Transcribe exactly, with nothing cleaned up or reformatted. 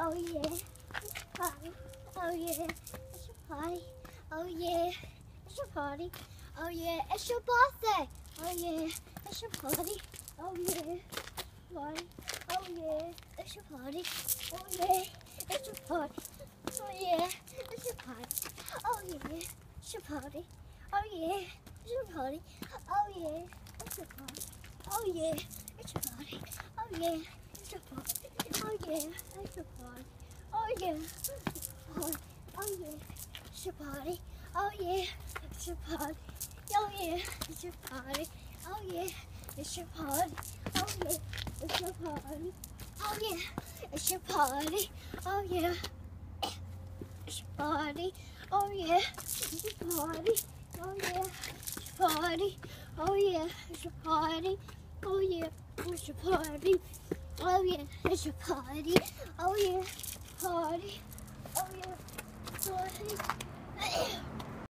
Oh yeah, party. Oh yeah, it's your party. Oh yeah, it's your party. Oh yeah, it's your birthday. Oh yeah, it's your party. Oh yeah, party. Oh yeah, it's your party. Oh yeah, it's your party. Oh yeah, it's your party. Oh yeah, it's your party. Oh yeah, it's your party. Oh yeah, it's your party. Oh yeah, it's your party. Oh yeah, it's your party. Oh yeah, it's your party. Oh yeah, party. Oh yeah, it's your party. Oh yeah, it's your party. Oh yeah, it's your party. Oh yeah, it's your party. Oh yeah, it's your party. Oh yeah, it's your party. Oh yeah, it's your party. Oh yeah, it's your party. Oh yeah, it's your party. Oh yeah, it's your party. Oh yeah, it's your party. Oh yeah, it's your party. Oh yeah, party. Oh yeah, party.